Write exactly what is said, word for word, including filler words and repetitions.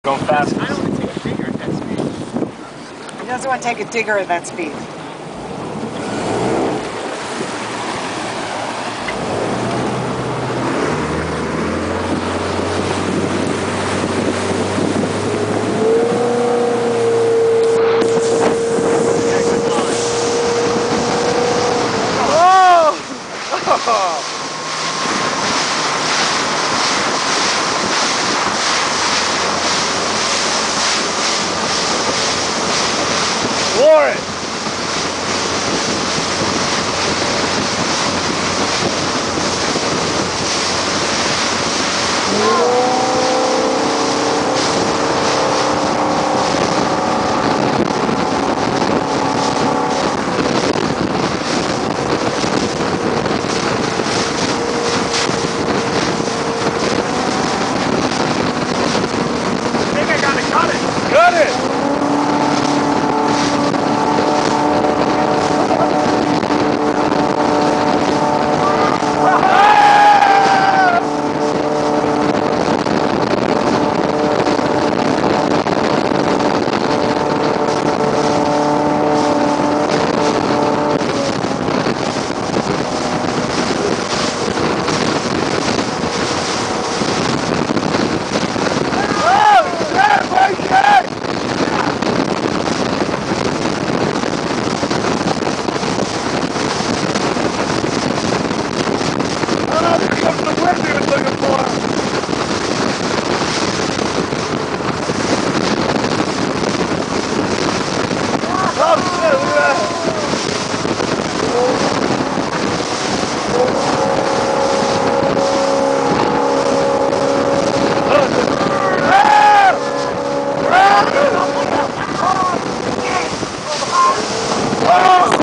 Going fast. I don't want to take a digger at that speed. He doesn't want to take a digger at that speed. Warren! I think I got it, got it! Got it! Oh!